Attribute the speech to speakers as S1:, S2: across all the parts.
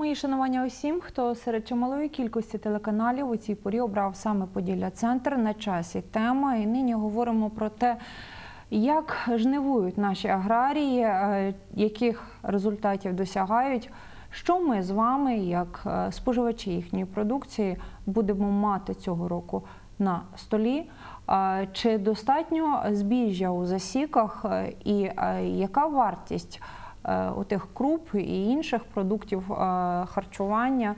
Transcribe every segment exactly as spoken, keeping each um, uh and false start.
S1: мої шанування усім, хто серед чималої кількості телеканалів у цій порі обрав саме Поділля-центр. На часі тема. І нині говоримо про те, як жнивують наші аграрії, яких результатів досягають, що ми з вами, як споживачі їхньої продукції, будемо мати цього року на столі, чи достатньо збіжжя у засіках і яка вартість у тих круп і інших продуктів харчування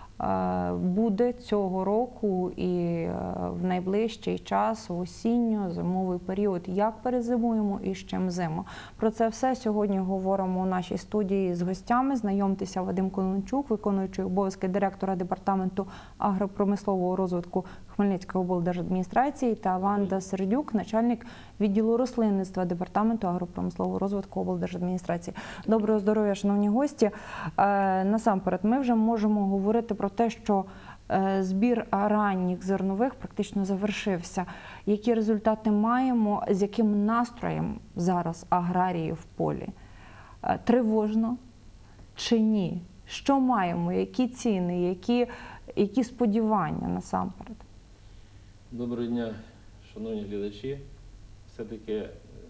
S1: буде цього року і в найближчий час, в осінньо-зимовий період, як перезимуємо і з чим зиму. Про це все сьогодні говоримо у нашій студії з гостями. Знайомтеся, Вадим Коленчук, виконуючий обов'язки директора департаменту агропромислового розвитку Хмельницької облдержадміністрації, та Ванда Сердюк, начальник відділу рослинництва департаменту агропромислового розвитку облдержадміністрації. Доброго здоров'я, шановні гості. Насамперед, ми вже можемо говорити про те, що збір ранніх зернових практично завершився. Які результати маємо, з яким настроєм зараз аграрії в полі? Тривожно чи ні? Що маємо, які ціни, які, які сподівання насамперед?
S2: Доброго дня, шановні глядачі. Все-таки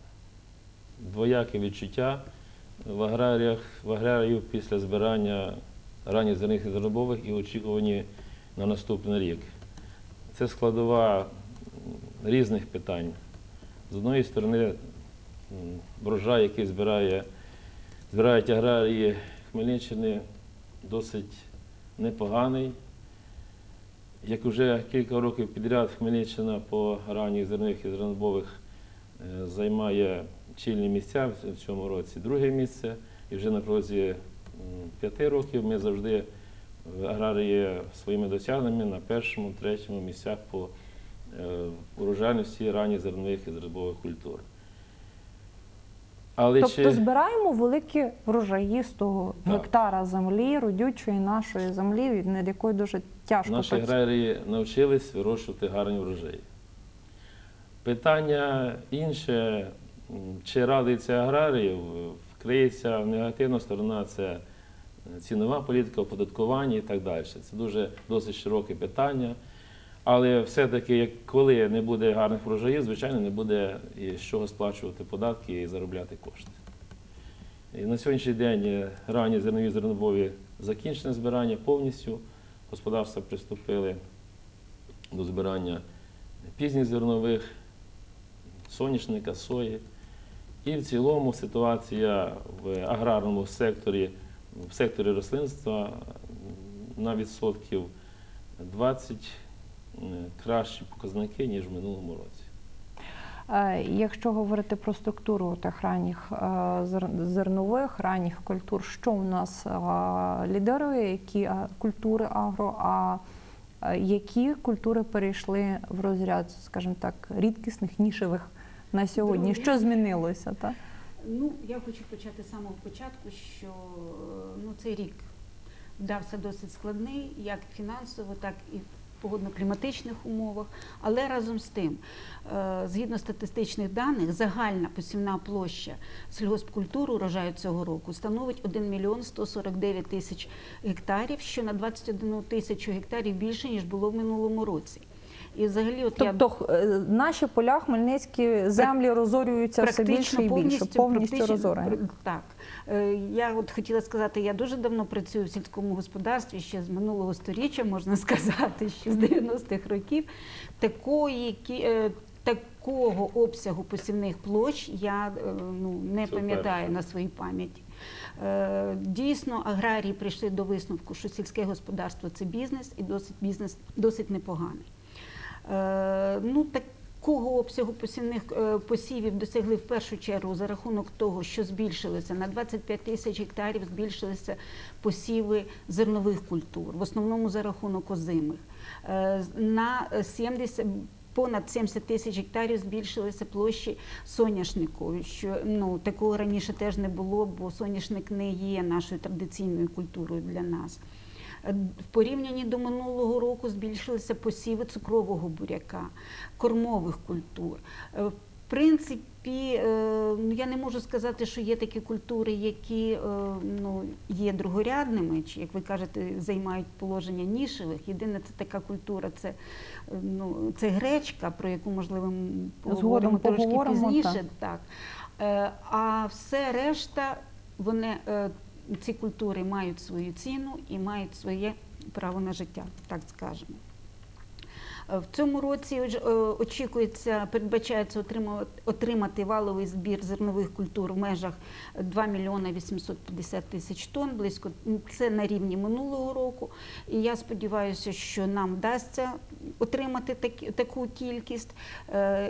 S2: двояке відчуття в аграріях, в аграріїв після збирання ранніх зернових і зернобових і очікувані на наступний рік. Це складова різних питань. З однієї сторони, врожай, який збирає, збирають аграрії Хмельниччини, досить непоганий. Як вже кілька років підряд Хмельниччина по ранніх зернових і зернобових займає чільні місця, в цьому році друге місце. І вже на протязі п'яти років ми завжди аграрії своїми досягненнями на першому, третьому місцях по урожайності ранніх зернових і зернобових культур.
S1: Але тобто чи... збираємо великі врожаї з того так. гектара землі, родючої нашої землі, над якою дуже тяжко
S2: Наші
S1: працювати.
S2: аграрії навчились вирощувати гарні врожаї. Питання інше, чи радиться аграріїв, вкриється негативна сторона, це цінова політика, оподаткування і так далі. Це дуже досить широке питання. Але все-таки, коли не буде гарних врожаїв, звичайно, не буде з чого сплачувати податки і заробляти кошти. І на сьогоднішній день ранні зернові зернобові закінчене збирання повністю. Господарства приступили до збирання пізніх зернових, соняшника, сої. І в цілому ситуація в аграрному секторі, в секторі рослинства на відсотків двадцять кращі показники, ніж в минулому році.
S1: Якщо говорити про структуру тих ранніх зернових, ранніх культур, що у нас лідирує, які культури агро, а які культури перейшли в розряд, скажімо так, рідкісних, нішевих на сьогодні? Друге. Що змінилося? Так?
S3: Ну, я хочу почати з самого початку, що ну, цей рік вдався досить складний, як фінансово, так і в погодно-кліматичних умовах, але разом з тим, згідно статистичних даних, загальна посівна площа сільгоспкультур урожаю цього року становить один мільйон сто сорок дев'ять тисяч гектарів, що на двадцять одну тисячу гектарів більше, ніж було в минулому році. І взагалі, от
S1: тобто я... наші поля, хмельницькі землі розорюються все більше і більше, повністю розорені.
S3: Так. Я от хотіла сказати, я дуже давно працюю в сільському господарстві, ще з минулого сторіччя, можна сказати, ще з дев'яностих років. Такої, такого обсягу посівних площ я ну, не пам'ятаю на своїй пам'яті. Дійсно, аграрії прийшли до висновку, що сільське господарство – це бізнес, і досить бізнес досить непоганий. Ну, такого обсягу посівних посівів досягли в першу чергу за рахунок того, що збільшилося на двадцять п'ять тисяч гектарів, збільшилися посіви зернових культур, в основному за рахунок озимих. На сімдесят, понад сімдесят тисяч гектарів збільшилися площі соняшнику, що ну, такого раніше теж не було, бо соняшник не є нашою традиційною культурою для нас. В порівнянні до минулого року збільшилися посіви цукрового буряка, кормових культур. принципі, е, ну, я не можу сказати, що є такі культури, які е, ну, є другорядними, чи, як ви кажете, займають положення нішевих. Єдине, це така культура, це, е, ну, це гречка, про яку, можливо, ми поговоримо трошки
S1: поговоримо,
S3: пізніше. Так. Е, А все решта, вони, е, ці культури мають свою ціну і мають своє право на життя, так скажемо. В цьому році е, очікується, передбачається отримати, отримати валовий збір зернових культур в межах два мільйони вісімсот п'ятдесят тисяч тонн, близько, це на рівні минулого року. І я сподіваюся, що нам вдасться отримати такі, таку кількість. Е,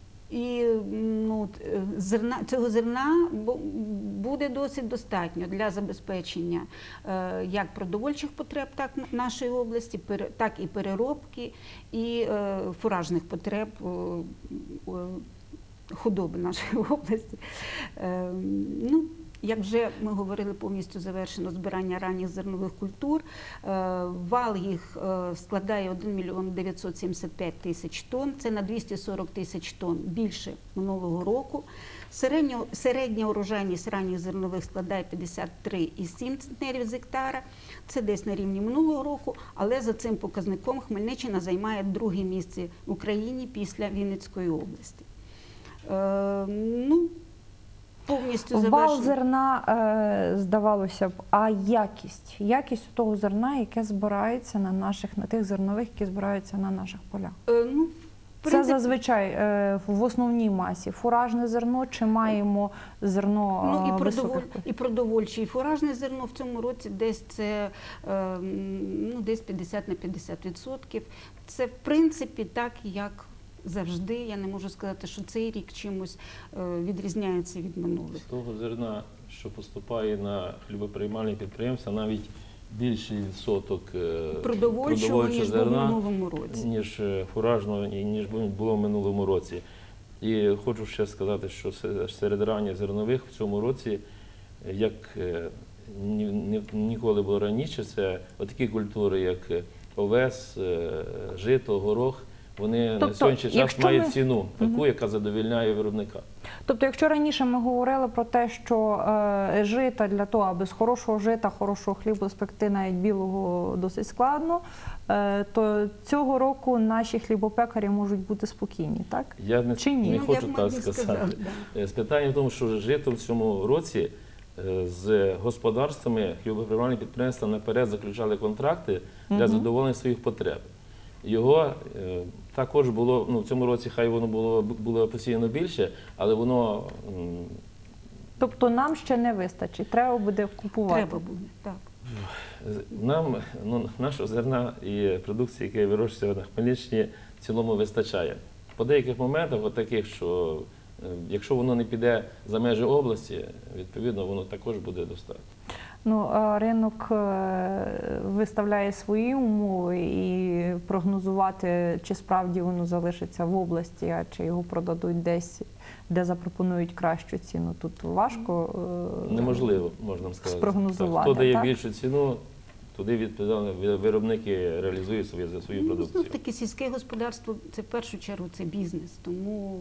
S3: І ну, зерна, цього зерна буде досить достатньо для забезпечення е, як продовольчих потреб так нашої області, пер, так і переробки, і е, фуражних потреб е, е, худоби нашої області. Е, ну, Як вже ми говорили, повністю завершено збирання ранніх зернових культур. Вал їх складає один мільйон дев'ятсот сімдесят п'ять тисяч тонн, це на двісті сорок тисяч тонн більше минулого року. Середня, середня урожайність ранніх зернових складає п'ятдесят три і сім центнерів з гектара, це десь на рівні минулого року, але за цим показником Хмельниччина займає друге місце в Україні після Вінницької області. Е, ну, Повністю
S1: Вал
S3: завершено.
S1: зерна, е, здавалося б, а якість? Якість того зерна, яке збирається на наших, на тих зернових, які збираються на наших полях?
S3: Е, ну, в
S1: Це
S3: принципі,
S1: зазвичай е, в основній масі фуражне зерно, чи маємо зерно
S3: ну, і,
S1: е,
S3: продоволь,
S1: високих?
S3: і продовольче, і фуражне зерно в цьому році десь це е, ну, десь п'ятдесят на п'ятдесят відсотків. Це, в принципі, так, як завжди. Я не можу сказати, що цей рік чимось е, відрізняється від минулих.
S2: З того зерна, що поступає на хлібоприймальні підприємства, навіть більший відсоток е,
S3: Продовольчого,
S2: продовольчого
S3: ніж було в
S2: зерна,
S3: минулому році.
S2: ніж е, фуражного, і ніж було в минулому році. І хочу ще сказати, що се- серед ранніх зернових в цьому році, е, як е, ні, ні- ніколи було раніше, це отакі культури, як е, овес, е, жито, горох, вони
S1: Тобто,
S2: на сьогоднішній час
S1: якщо
S2: мають
S1: ми-
S2: ціну, таку, яка задовільняє виробника.
S1: Тобто, якщо раніше ми говорили про те, що е, жита для того, аби з хорошого жита, хорошого хлібу спекти навіть білого досить складно, е, то цього року наші хлібопекарі можуть бути спокійні, так?
S2: Я не,
S1: Чи ні?
S2: не
S3: Ну,
S2: хочу
S3: як
S2: так
S3: Мадій
S2: сказати.
S3: сказав, да.
S2: Е, З питанням в тому, що жито в цьому році е, з господарствами хлібоприймальні підприємства наперед заключали контракти для
S1: Мгм.
S2: задоволення своїх потреб. Його е, також було, ну в цьому році хай воно було, було постійно більше, але воно м,
S1: Тобто нам ще не вистачить, треба буде купувати.
S3: Треба буде, так.
S2: з- нам ну, нашого зерна і продукції, яка вирощується на Хмельниччині, в цілому вистачає. По деяких моментах, от таких, що е, якщо воно не піде за межі області, відповідно, воно також буде достатньо.
S1: Ну, а ринок е, виставляє свої умови і прогнозувати, чи справді воно залишиться в області, а чи його продадуть десь, де запропонують кращу ціну. Тут важко е,
S2: Неможливо, можна сказати.
S1: спрогнозувати,
S2: Так, хто дає
S1: так?
S2: більшу ціну, туди відповідально виробники реалізують свою, свою
S3: Ну,
S2: продукцію.
S3: знов таки, сільське господарство – це в першу чергу це бізнес, тому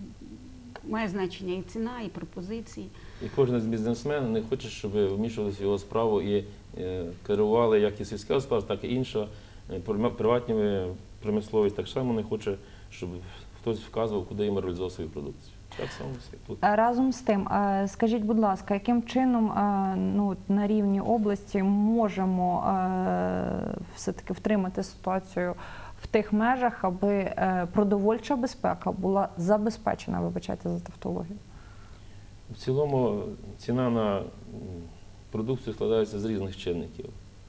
S3: має значення і ціна, і пропозиції.
S2: І кожен з бізнесменів не хоче, щоб вмішувалися в його справу і е, керували як і сільське господарство, так і інша е, прим- приватні промисловість. Так само не хоче, щоб хтось вказував, куди їм реалізовувати свою продукцію. Так само все тут.
S1: А разом з тим, е, скажіть, будь ласка, яким чином е, ну, от на рівні області можемо е, все-таки втримати ситуацію в тих межах, аби е, продовольча безпека була забезпечена, вибачайте за тавтологію?
S2: В цілому ціна на м, продукцію складається з різних чинників.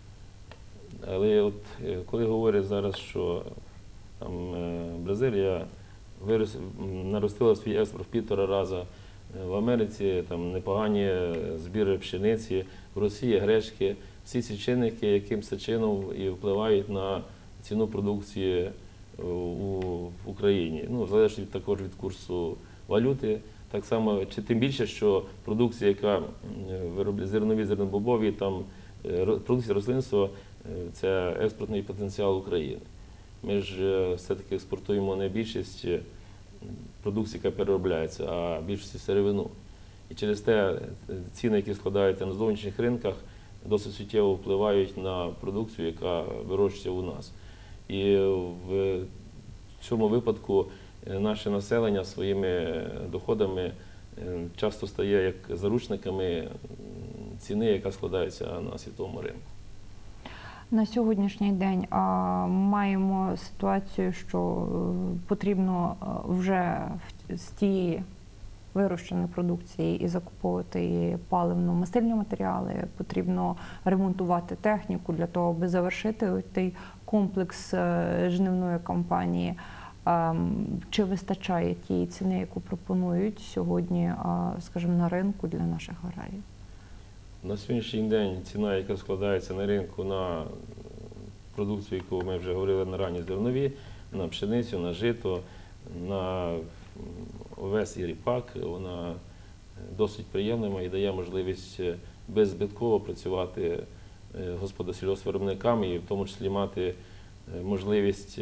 S2: Але от е, коли говорять зараз, що там, е, Бразилія вирос, м, наростила свій експорт в півтора рази, е, в Америці там непогані е, збіри пшениці, в Росії гречки, всі ці чинники якимось чином і впливають на ціну продукції е, у, в Україні. Ну, залежить від, також від курсу валюти. Так само, чи тим більше, що продукція, яка виробляє зернові, зернобобові, там е, ро- продукція рослинства е, це експортний потенціал України. Ми ж е, все-таки експортуємо не більшість е, продукцію, яка переробляється, а більшості сировину. І через те ціни, які складаються на зовнішніх ринках, досить суттєво впливають на продукцію, яка вирощується у нас. І в цьому випадку наше населення своїми доходами часто стає як заручниками ціни, яка складається на світовому ринку.
S1: На сьогоднішній день а, маємо ситуацію, що е, потрібно е, вже в- з тієї вирощеної продукції і закуповувати і паливно-мастильні матеріали, потрібно ремонтувати техніку для того, аби завершити той комплекс е, жнивної кампанії. А, м, Чи вистачає тієї ціни, яку пропонують сьогодні, а, скажімо, на ринку для наших аграріїв?
S2: На сьогоднішній день ціна, яка складається на ринку на продукцію, яку ми вже говорили на ранні зернові, на пшеницю, на жито, на овес і ріпак, вона досить приємна і дає можливість беззбитково працювати господар сільгоспвиробникам і в тому числі мати можливість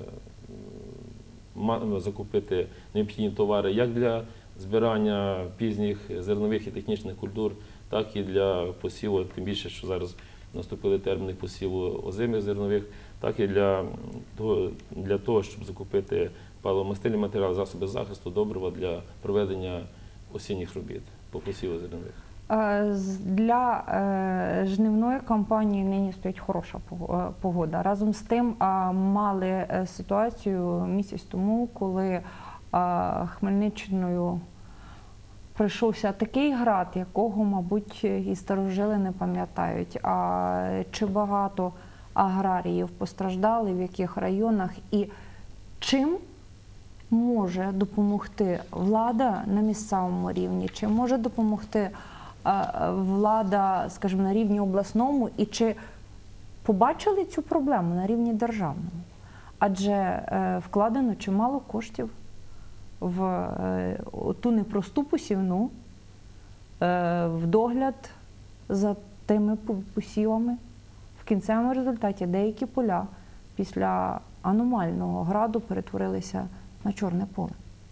S2: ма- закупити необхідні товари як для збирання пізніх зернових і технічних культур, так і для посіву, тим більше, що зараз наступили терміни посіву озимих зернових, так і для того, для того щоб закупити паливо-мастильні матеріали, засоби захисту, добрива для проведення осінніх робіт по посіву зернових.
S1: Е, з- Для е, жнивної кампанії нині стоїть хороша пого- е, погода. Разом з тим а, мали е, ситуацію місяць тому, коли а, Хмельниччиною прийшовся такий град, якого, мабуть, і старожили не пам'ятають. А чи багато аграріїв постраждали, в яких районах і чим може допомогти влада на місцевому рівні, чи може допомогти е, влада, скажімо, на рівні обласному, і чи побачили цю проблему на рівні державному? Адже е, вкладено чимало коштів в е, ту непросту посівну, е, в догляд за тими пу- посівами. В кінцевому результаті деякі поля після аномального граду перетворилися на чорне поле.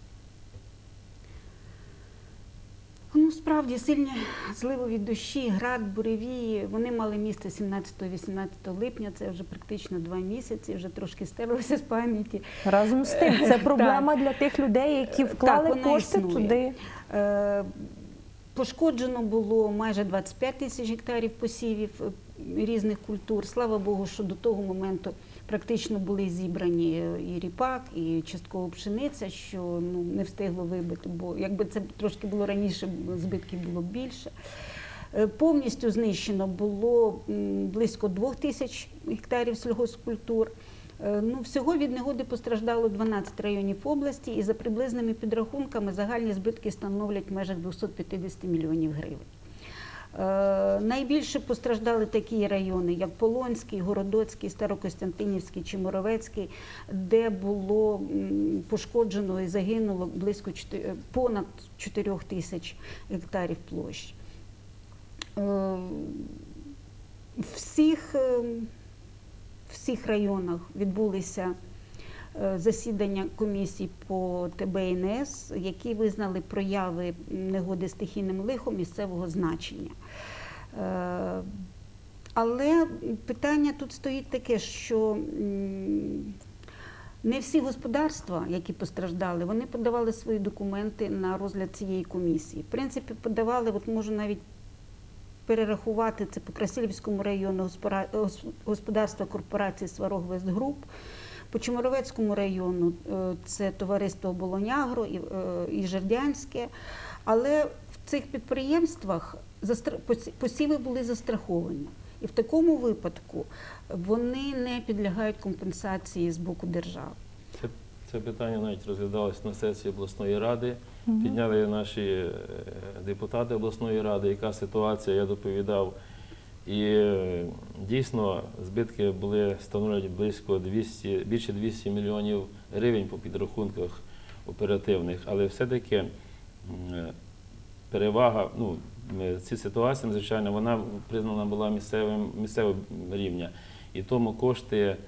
S3: Ну, справді, сильні зливові дощі, град, буревії, вони мали місце сімнадцятого-вісімнадцятого липня, це вже практично два місяці, вже трошки стерлося з пам'яті.
S1: Разом з тим, це проблема для тих людей, які вклали
S3: Так, вона
S1: кошти
S3: існує.
S1: туди.
S3: Е, Пошкоджено було майже двадцять п'ять тисяч гектарів посівів е, різних культур. Слава Богу, що до того моменту практично були зібрані і ріпак, і частково пшениця, що ну, не встигло вибити, бо якби це трошки було раніше, збитків було б більше. Е, Повністю знищено було м, близько двох тисяч гектарів сільгоспкультур. Е, Ну, всього від негоди постраждало дванадцять районів області, і за приблизними підрахунками загальні збитки становлять в межах двісті п'ятдесят мільйонів гривень. Е, Найбільше постраждали такі райони, як Полонський, Городоцький, Старокостянтинівський, Чемеровецький, де було м, пошкоджено і загинуло близько чотир- понад чотирьох тисяч гектарів площ. Е, Всіх е, В всіх районах відбулися е, засідання комісій по Т Б і Н С, які визнали прояви негоди стихійним лихом місцевого значення. Е, Але питання тут стоїть таке, що м, не всі господарства, які постраждали, вони подавали свої документи на розгляд цієї комісії. В принципі, подавали, от можу навіть перерахувати, це по Красилівському району госпора- гос- господарства корпорації «Сварог-Вестгруп», по Чемеровецькому району е, це товариство «Оболонь-Агро» і, е, і Жердянське. Але в цих підприємствах застра- посі- посіви були застраховані. І в такому випадку вони не підлягають компенсації з боку держави.
S2: Це, це питання навіть розглядалось на сесії обласної ради.
S1: Мгм.
S2: Підняли наші е, депутати обласної ради, яка ситуація, я доповідав. І е, дійсно збитки були становлять близько двісті, більше двісті мільйонів гривень по підрахунках оперативних. Але все-таки м, е, перевага, ну, е, ці ситуації, звичайно, вона признана була місцевим, місцевим рівня. І тому кошти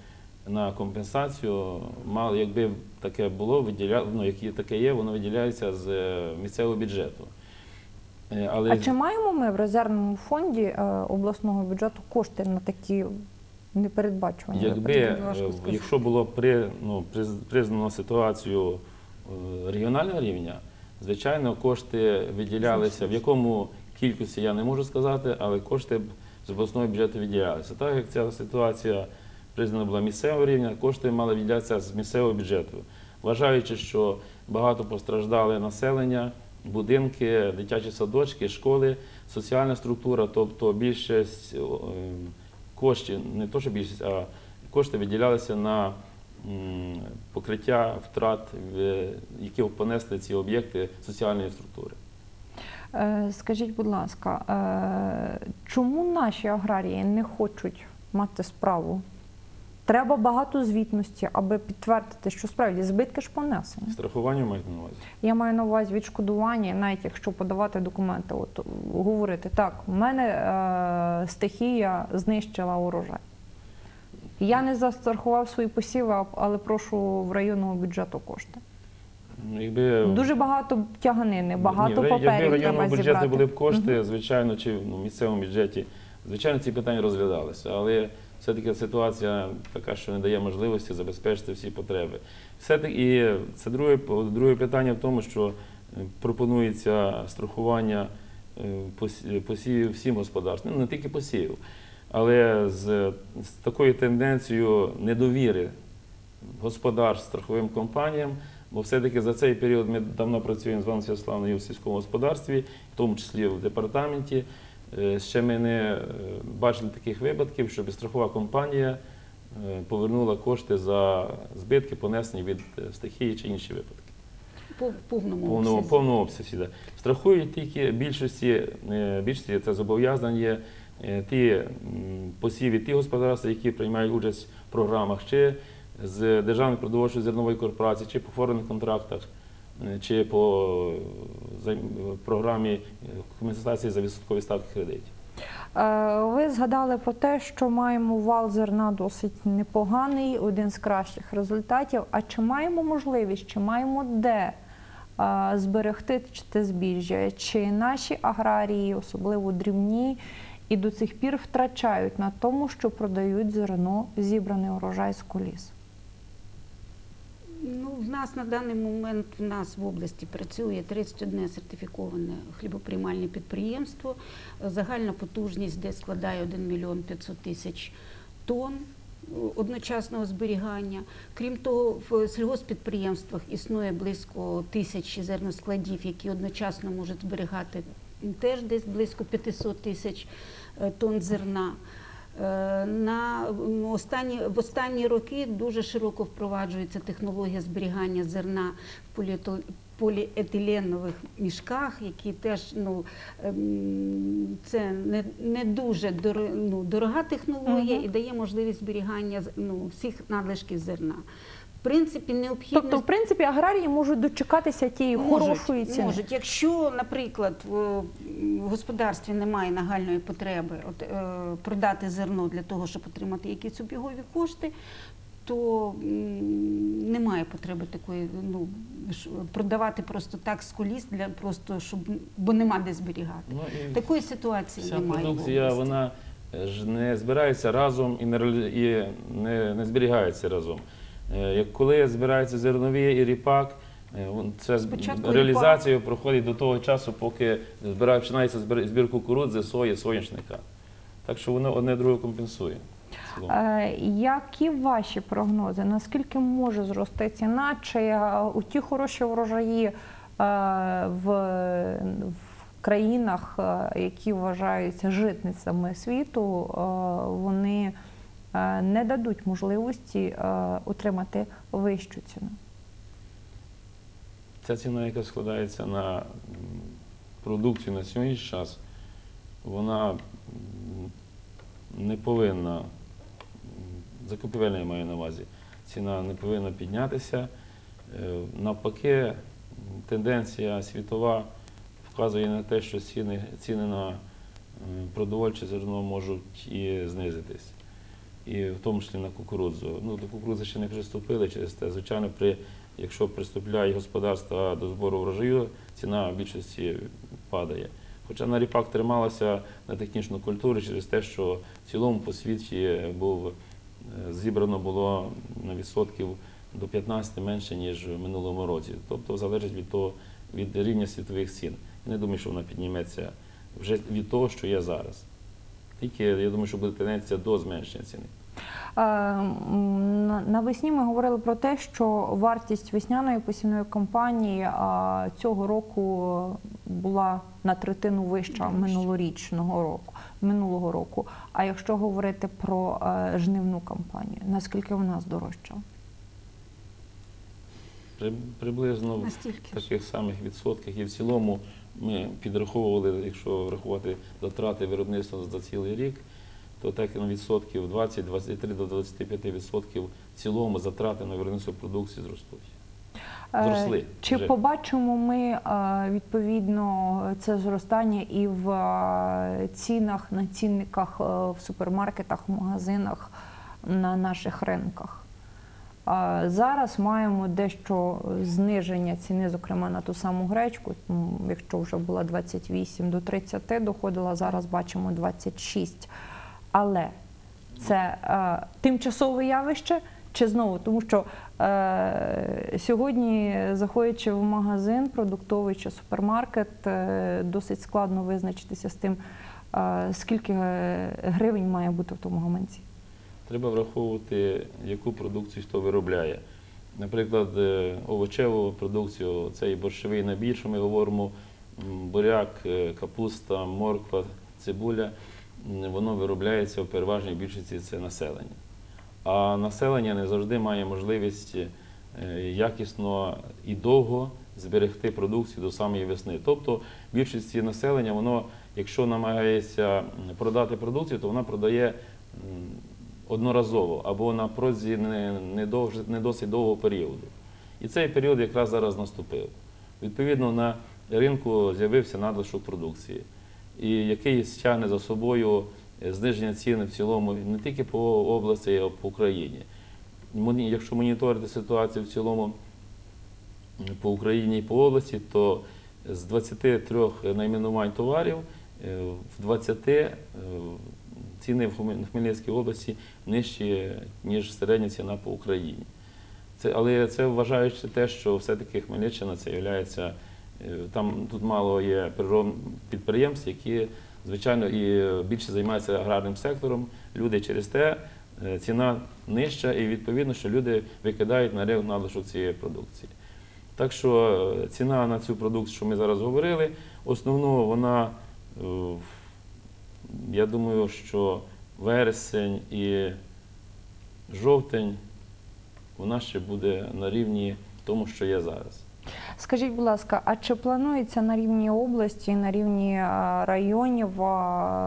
S2: на компенсацію, мало, якби таке було, виділя... ну, як є- таке є, воно виділяється з е, місцевого бюджету. Е, Але
S1: А чи маємо ми в резервному фонді е, обласного бюджету кошти на такі непередбачувані
S2: якби,
S1: випадки?
S3: Таке важко
S2: е,
S3: сказати.
S2: якщо було при, ну, приз- признано ситуацію е, регіонального рівня, звичайно, кошти виділялися, в якому кількості я не можу сказати, але кошти б з обласного бюджету виділялися. Так як ця ситуація признана була місцевого рівня, кошти мали виділятися з місцевого бюджету. Вважаючи, що багато постраждали населення, будинки, дитячі садочки, школи, соціальна структура, тобто більшість е, коштів, не то, що більшість, а кошти виділялися на м, покриття втрат, в- які понесли ці об'єкти соціальної структури.
S1: Е, Скажіть, будь ласка, е, чому наші аграрії не хочуть мати справу? Треба багато звітності, аби підтвердити, що справді збитки ж понесені.
S2: Страхування мають на увазі.
S1: Я маю на увазі відшкодування, навіть якщо подавати документи, от говорити, так, у мене е, стихія знищила урожай. Я не застрахував свої посіви, а- але прошу в районному бюджету кошти.
S2: Ну, Якби,
S1: Дуже багато тяганини, багато
S2: Ні,
S1: паперів
S2: якби в
S1: треба
S2: районному бюджеті
S1: зібрати.
S2: були б кошти,
S1: Мгм.
S2: звичайно, чи ну, в місцевому бюджеті, звичайно, ці питання розглядалися. Але все-таки ситуація така, що не дає можливості забезпечити всі потреби. Все-таки і це друге, друге питання в тому, що е, пропонується страхування е, пос- посівів всім господарствам, ну, не тільки посівів, але з, з такою тенденцією недовіри господарств страховим компаніям, бо все-таки за цей період ми давно працюємо з вами, Святославною, в сільському господарстві, в тому числі в департаменті. Е, Ще ми не е, бачили таких випадків, щоб страхова компанія е, повернула кошти за збитки, понесені від е, стихії чи інші випадки.
S3: По повному
S2: Повному,
S3: обсязі.
S2: повному обсязі. Да. Страхують тільки більшості, е, більшості це зобов'язання є е, ті м, посіви, ті господарства, які приймають участь в програмах, чи з Державної продовольчої зернової корпорації, чи по форвардних контрактах, е, чи по е, займ- програмі е, компенсації за відсоткові ставки кредитів.
S1: Е, Ви згадали про те, що маємо вал зерна досить непоганий, один з кращих результатів. А чи маємо можливість, чи маємо де е, зберегти те збіжжя? Чи наші аграрії, особливо дрібні, і до цих пір втрачають на тому, що продають зерно, зібраний урожай з коліс?
S3: Ну, в нас на даний момент в нас в області працює тридцять одне сертифіковане хлібоприймальне підприємство. Загальна потужність десь складає один мільйон п'ятсот тисяч тонн одночасного зберігання. Крім того, в сільгосппідприємствах існує близько тисячі зерноскладів, які одночасно можуть зберігати теж десь близько п'ятсот тисяч тонн зерна. Е, На останні, в останні роки дуже широко впроваджується технологія зберігання зерна в поліето- поліетиленових мішках, які теж ну, ем, це не, не дуже дор- ну, дорога технологія
S1: Мгм.
S3: і дає можливість зберігання ну, всіх надлишків зерна. В принципі, необхідно
S1: Тобто, в принципі, аграрії можуть дочекатися тієї хорошої ціни.
S3: Можуть. Якщо, наприклад, в в господарстві немає нагальної потреби от, е, продати зерно для того, щоб отримати якісь обігові кошти, то м, немає потреби такої, ну, ж- продавати просто так з коліс, для, просто, щоб, бо нема де зберігати.
S2: Ну, і
S3: Такої ситуації
S2: вся
S3: немає. в
S2: продукція,
S3: області.
S2: вона ж не збирається разом і не, реалі- і не, не зберігається разом. Е, Як коли збирається зернові і ріпак, е, вон- це з-
S3: Спочатку
S2: реалізація проходить до того часу, поки збирає, починається збір, збір кукурудзи, сої, соняшника. Так що воно одне друге компенсує. в цілому.
S1: Е, Які ваші прогнози? Наскільки може зрости ціна? Чи е, у ті хороші врожаї е, в, в країнах, е, які вважаються житницями світу, е, вони е, не дадуть можливості е, отримати вищу ціну?
S2: Ця ціна, яка складається на м, продукцію на сьогоднішній час, вона м, не повинна, м, закупівельна я маю на увазі, ціна не повинна піднятися. Е, Навпаки, м, тенденція світова вказує на те, що ціни, ціни на м, продовольче зерно можуть і знизитись. і в тому числі на кукурудзу. Ну, до кукурудзи ще не приступили через те. Звичайно, при, якщо приступляють господарства до збору врожаю, ціна в більшості падає. Хоча на ріпак трималася на технічну культуру через те, що в цілому по світі був, зібрано було на відсотків до п'ятнадцяти менше, ніж в минулому році. Тобто залежить від того, від рівня світових цін. Я не думаю, що вона підніметься вже від того, що є зараз. Тільки, я думаю, що буде тенденція до зменшення ціни.
S1: Навесні ми говорили про те, що вартість весняної посівної кампанії цього року була на третину вища минулорічного року, минулого року. А якщо говорити про жнивну кампанію, наскільки вона здорожчала?
S2: При- Приблизно в
S3: Настільки ж.
S2: таких самих відсотках. І в цілому ми підраховували, якщо врахувати затрати виробництва за цілий рік, то так на відсотків двадцять двадцять три до двадцяти п'яти відсотків в цілому затрати на виробництво продукції зростуть. Зросли
S1: Е, Чи
S2: вже.
S1: побачимо ми е, відповідно це зростання і в е, цінах, на цінниках е, в супермаркетах, в магазинах, на наших ринках? А зараз маємо дещо зниження ціни, зокрема на ту саму гречку, м, якщо вже була двадцять вісім до тридцяти доходила, зараз бачимо двадцять шість. Але це е, тимчасове явище чи знову? Тому що е, сьогодні, заходячи в магазин продуктовий чи супермаркет, е, досить складно визначитися з тим, е, скільки гривень має бути в тому гаманці.
S2: Треба враховувати, яку продукцію хто виробляє. Наприклад, е, овочеву продукцію, цей борщовий набір, що ми говоримо, м, буряк, е, капуста, морква, цибуля, м, воно виробляється в переважній більшості це населення. А населення не завжди має можливість е, якісно і довго зберегти продукцію до самої весни. Тобто більшості населення, воно, якщо намагається продати продукцію, то вона продає м, одноразово або на протязі не, не, довж- не досить довгого періоду. І цей період якраз зараз наступив. Відповідно, на ринку з'явився надлишок продукції, і який тягне за собою зниження цін в цілому не тільки по області, а й по Україні. Моні- Якщо моніторити ситуацію в цілому по Україні і по області, то з двадцяти трьох найменувань товарів е, в двадцяти е, ціни в Хмель- в Хмельницькій області нижчі, ніж середня ціна по Україні. Це, але це вважаючи те, що все-таки Хмельниччина це є, там тут мало є природ- підприємств, які, звичайно, і більше займаються аграрним сектором. Люди через те е, ціна нижча, і відповідно, що люди викидають на ринок надлишок цієї продукції. Так що е, ціна на цю продукцію, що ми зараз говорили, основно вона, е, я думаю, що вересень і жовтень вона ще буде на рівні тому, що є зараз.
S1: Скажіть, будь ласка, а чи планується на рівні області, на рівні е, районів е,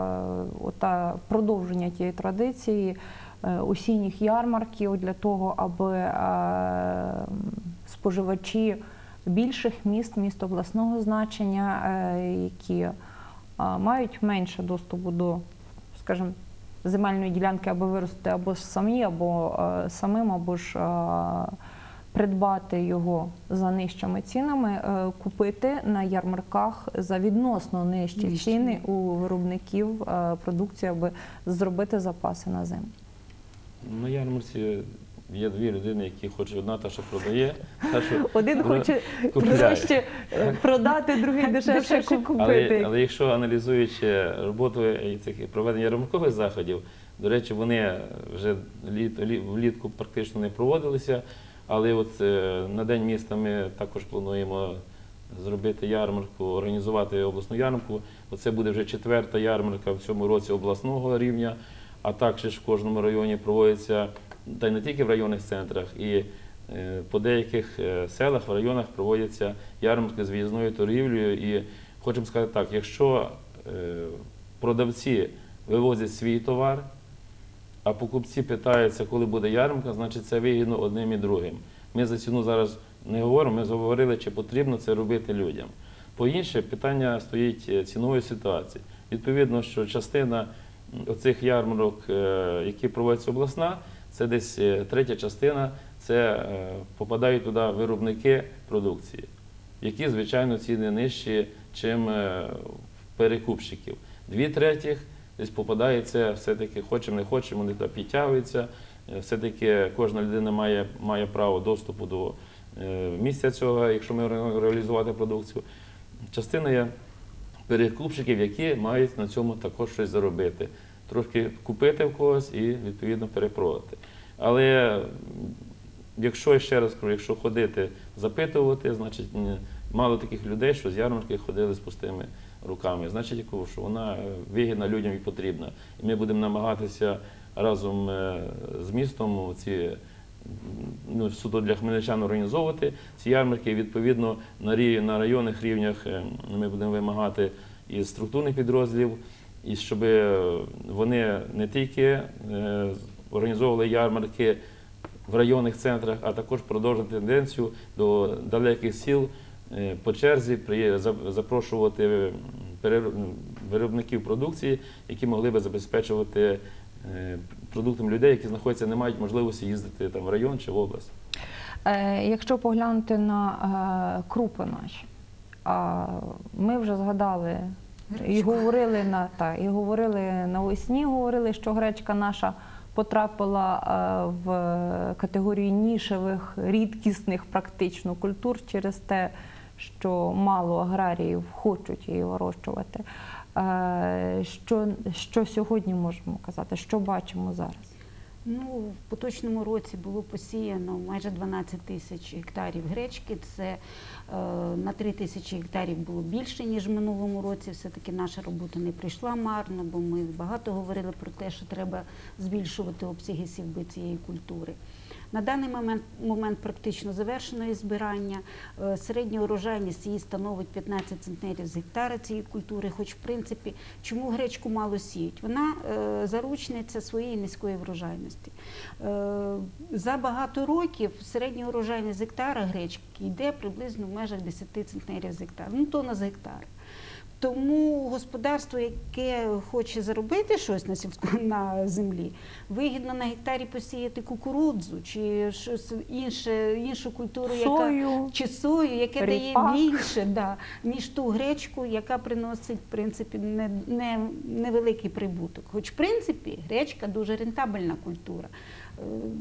S1: ота продовження тієї традиції е, осінніх ярмарків для того, аби е, споживачі більших міст, міст обласного значення, е, які е, мають менше доступу до, скажімо, земельної ділянки, аби виростити або ж самі, або е, самим, або ж е, придбати його за нижчими цінами, е, купити на ярмарках за відносно нижчі
S3: Нижчі.
S1: ціни у виробників е, продукції, аби зробити запаси на зиму.
S2: На ярмарці є дві людини, які хочуть одна та, що продає, та, що
S1: Один
S2: про-
S1: хоче
S2: купляє.
S1: дорожче е, продати, другий дешевше
S3: Дешевше
S1: купити.
S2: Але, але якщо аналізуючи роботу і цих проведення ярмаркових заходів, до речі, вони вже літ, лі- влітку практично не проводилися, але от е, на День міста ми також плануємо зробити ярмарку, організувати обласну ярмарку. Оце буде вже четверта ярмарка в цьому році обласного рівня, а також в кожному районі проводиться, та й не тільки в районних центрах, і е, по деяких е, селах, в районах проводяться ярмарки з виїзною торгівлею. І хочемо сказати так, якщо е, продавці вивозять свій товар, а покупці питаються, коли буде ярмарка, значить це вигідно одним і другим. Ми за ціну зараз не говоримо, ми говорили, чи потрібно це робити людям. По інше, питання стоїть цінової ситуації. Відповідно, що частина оцих ярмарок, е, які проводиться обласна, це десь е, третя частина, це е, попадають туди виробники продукції, які, звичайно, ціни нижчі, чим е, в перекупщиків. Дві третіх десь попадається, все-таки хочемо, не хочемо, вони туди підтягуються. Е, Все-таки кожна людина має, має право доступу до е, місця цього, якщо ми ре- реалізувати продукцію. Частина є перекупщиків, які мають на цьому також щось заробити. Трошки купити в когось і, відповідно, перепродати. Але м, якщо, я ще раз кажу, якщо ходити, запитувати, значить, м, мало таких людей, що з ярмарки ходили з пустими руками. Значить, я кажу, що вона е, вигідна людям і потрібна. І ми будемо намагатися разом е, з містом ці м, ну, суто для хмельничан організовувати ці ярмарки. І, відповідно, на, рі- на районних рівнях е, ми будемо вимагати із структурних підрозділів, і щоб е, вони не тільки е, організовували ярмарки в районних центрах, а також продовжити тенденцію до далеких сіл е, по черзі при- за- запрошувати перер- виробників продукції, які могли би забезпечувати е, продуктами людей, які знаходяться, не мають можливості їздити там в район чи в область.
S1: Е, Якщо поглянути на е, крупи наші, а, ми вже згадали і
S3: Гречку.
S1: говорили на та і говорили навесні, говорили, що гречка наша потрапила е, в категорію нішевих, рідкісних практично культур через те, що мало аграріїв хочуть її вирощувати. Е, Що, що сьогодні можемо казати? Що бачимо зараз?
S3: Ну, в поточному році було посіяно майже дванадцять тисяч гектарів гречки. Це е, на три тисячі гектарів було більше, ніж в минулому році. Все-таки наша робота не прийшла марно, бо ми багато говорили про те, що треба збільшувати обсяги сівби цієї культури. На даний момент, момент практично завершено її збирання. Е, Середня урожайність її становить п'ятнадцять центнерів з гектара цієї культури, хоч в принципі, чому гречку мало сіють? Вона е, заручниця своєї низької врожайності. Е, За багато років середня урожайність з гектара гречки йде приблизно в межах десять центнерів з гектара, ну тонна з гектара. Тому господарство, яке хоче заробити щось на сільську на землі, вигідно на гектарі посіяти кукурудзу чи щось інше, іншу культуру,
S1: Сою,
S3: яка чи сою, яке
S1: ріпак.
S3: дає більше, да, ніж ту гречку, яка приносить в принципі не, не, невеликий прибуток. Хоч в принципі гречка дуже рентабельна культура. Е,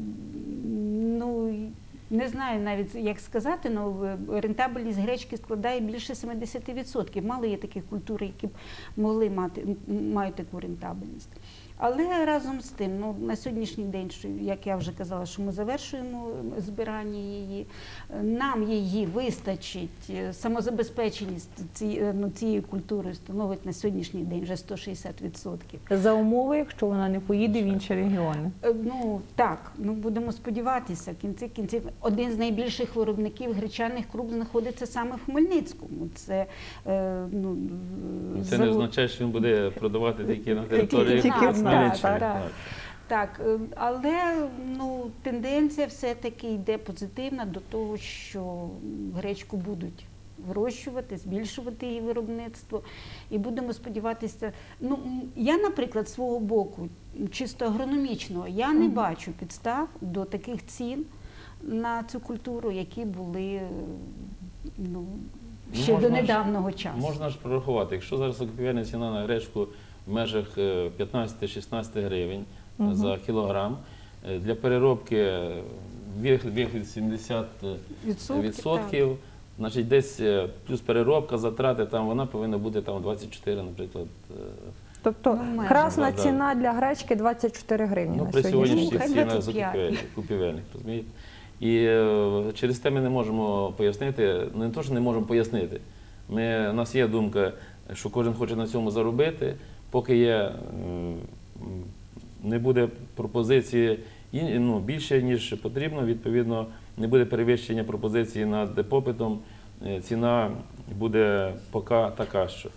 S3: Ну, не знаю навіть, як сказати, але рентабельність гречки складає більше сімдесят відсотків. Мало є таких культур, які б могли мати, мають таку рентабельність. Але разом з тим, ну, на сьогоднішній день, що, як я вже казала, що ми завершуємо збирання її, нам її вистачить, самозабезпеченість ці, ну, цією культурою становить на сьогоднішній день вже сто шістдесят відсотків.
S1: за умови, якщо вона не поїде в інші регіони.
S3: Е, Ну так, ну будемо сподіватися. В кінці кінців один з найбільших виробників гречаних круп знаходиться саме в Хмельницькому. Це е, ну
S2: Це не
S3: завод-
S2: означає, що він буде продавати тільки на території
S1: тільки в нас,
S2: Хмельниччини.
S3: так.
S2: Так.
S3: Так, е, але ну тенденція все-таки йде позитивна до того, що гречку будуть вирощувати, збільшувати її виробництво. І будемо сподіватися, ну м, я, наприклад, з свого боку, чисто агрономічного, я не бачу підстав до таких цін на цю культуру, які були е, ну,
S2: Ну,
S3: ще
S2: можна
S3: до
S2: ж-
S3: недавнього часу.
S2: Можна ж прорахувати, якщо зараз закупівельна ціна на гречку в межах е, п'ятнадцять-шістнадцять гривень
S1: Мгм.
S2: за кілограм, е, для переробки е, вихід вихід сімдесят
S3: Відсотки,
S2: відсотків, значить десь е, плюс переробка, затрати, там вона повинна бути там двадцять чотири, наприклад. е,
S1: Тобто
S3: Ну, майже.
S1: красна
S2: Да, да.
S1: ціна для гречки двадцять чотири гривні
S2: Ну,
S1: на
S2: при
S1: сьогоднішній
S2: сьогоднішніх
S3: Хай
S2: цінах
S3: двадцять п'ять.
S2: закупівельних, купівельних, розумієте? І е, через те ми не можемо пояснити, не то, що не можемо пояснити. Ми, у нас є думка, що кожен хоче на цьому заробити, поки є, е, м, не буде пропозиції і- ну, більше, ніж потрібно, відповідно, не буде перевищення пропозиції над попитом, е, ціна буде поки така, що.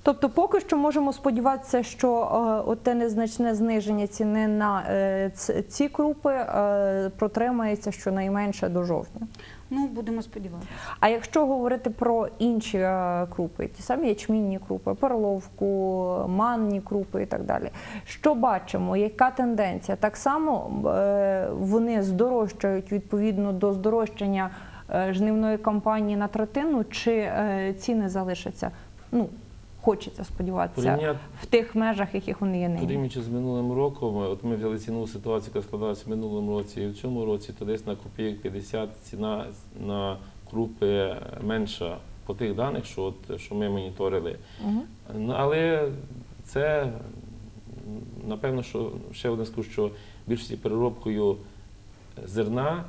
S1: Тобто поки що можемо сподіватися, що е, оте незначне зниження ціни на е, ц- ці крупи е, протримається щонайменше до жовтня.
S3: Ну, будемо сподіватися.
S1: А якщо говорити про інші е, крупи, ті самі ячмінні крупи, перловку, манні крупи і так далі, що бачимо, яка тенденція? Так само е, вони здорожчають відповідно до здорожчання е, жнивної кампанії на третину, чи е, ціни залишаться, ну, хочеться сподіватися,
S2: Порівняти-
S1: в тих межах, яких вони є нині?
S2: Порівнюючи з минулим роком, от ми взяли цінову ситуацію, яка складалася в минулому році і в цьому році, то десь на копійок п'ятдесят ціна на крупи менша по тих даних, що, от, що ми моніторили.
S1: Мгм.
S2: Ну, але це, м, напевно, що ще одне скажу, що більшості переробкою зерна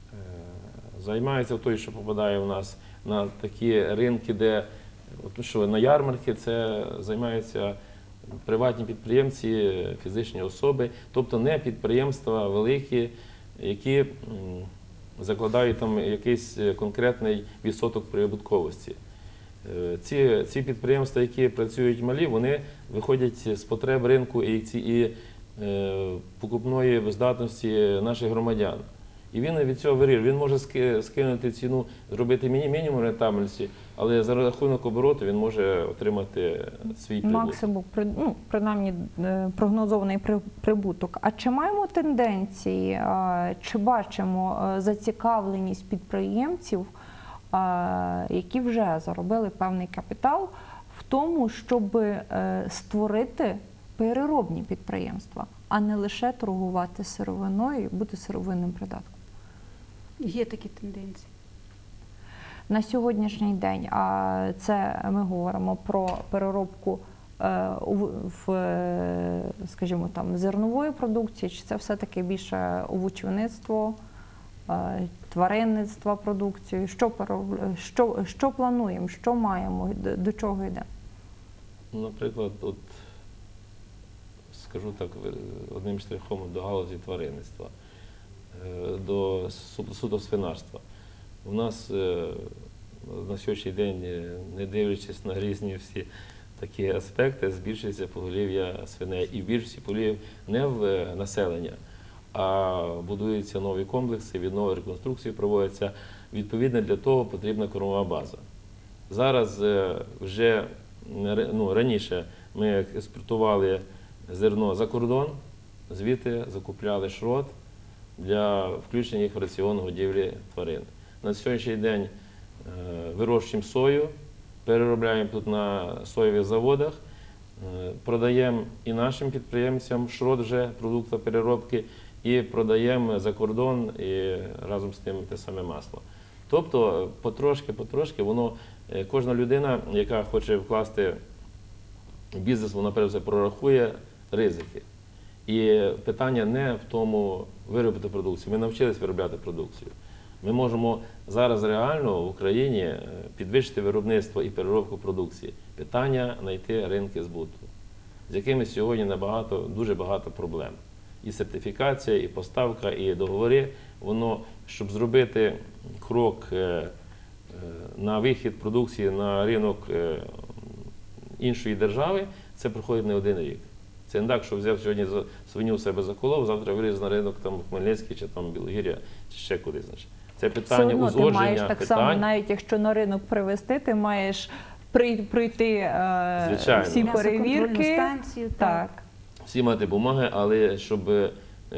S2: е, займається той, що попадає в нас на такі ринки, де от, що на ярмарки, це займаються приватні підприємці, фізичні особи, тобто не підприємства великі, які м, закладають там якийсь конкретний відсоток прибутковості. Е, Ці, ці підприємства, які працюють малі, вони виходять з потреб ринку і, ці, і е, покупної здатності наших громадян. І він від цього вирішує. Він може ски- скинути ціну, зробити міні- мінімум рентабельності, але за рахунок обороту він може отримати свій прибуток.
S1: Максимум, при- ну, принаймні е, прогнозований при- прибуток. А чи маємо тенденції, е, чи бачимо е, зацікавленість підприємців, е, які вже заробили певний капітал, в тому, щоб е, створити переробні підприємства, а не лише торгувати сировиною і бути сировинним придатком?
S3: Є такі тенденції.
S1: На сьогоднішній день, а це ми говоримо про переробку е, у- в, е, скажімо, там, зернової продукції, чи це все-таки більше овочівництво, е, тваринництва продукцію? Що, перероб- що, що плануємо, що маємо, до, до чого йде?
S2: Ну, Наприклад, от, скажу так, ви- одним штрихом до галузі тваринництва, е, до су- суто свинарства. У нас е, на сьогоднішній день, е, не дивлячись на різні всі такі аспекти, збільшується поголів'я свиней. І в більшості поголів'я не в е, населення, а будуються нові комплекси, віднови реконструкції проводяться. Відповідно, для того потрібна кормова база. Зараз е, вже ре- ну, раніше ми експортували зерно за кордон, звідти закупляли шрот для включення їх в раціон годівлі тварин. На сьогоднішній день е, вирощуємо сою, переробляємо тут на соєвих заводах, е, продаємо і нашим підприємцям шрот вже продукту переробки, і продаємо за кордон, і разом з тим те саме масло. Тобто потрошки-потрошки воно, е, кожна людина, яка хоче вкласти в бізнес, вона перш за все прорахує ризики. І питання не в тому виробити продукцію. Ми навчились виробляти продукцію. Ми можемо зараз реально в Україні е, підвищити виробництво і переробку продукції. Питання знайти ринки збуту, з якими сьогодні набагато, дуже багато проблем. І сертифікація, і поставка, і договори. Воно, щоб зробити крок е, е, на вихід продукції на ринок е, іншої держави, це проходить не один рік. Це не так, що взяв сьогодні за- свиню у себе заколов, завтра виліз на ринок там, в Хмельницький, чи там Білогір'я, чи ще кудись. Значить. Це
S1: Все
S2: питання
S1: одно ти
S2: узгодження
S1: маєш так само,
S2: питань.
S1: навіть якщо на ринок привезти, ти маєш при- пройти е,
S2: Звичайно.
S1: всі
S3: М'ясоконтрольну
S1: перевірки.
S3: станцію,
S1: Так.
S2: Всі мати бумаги, але щоб е,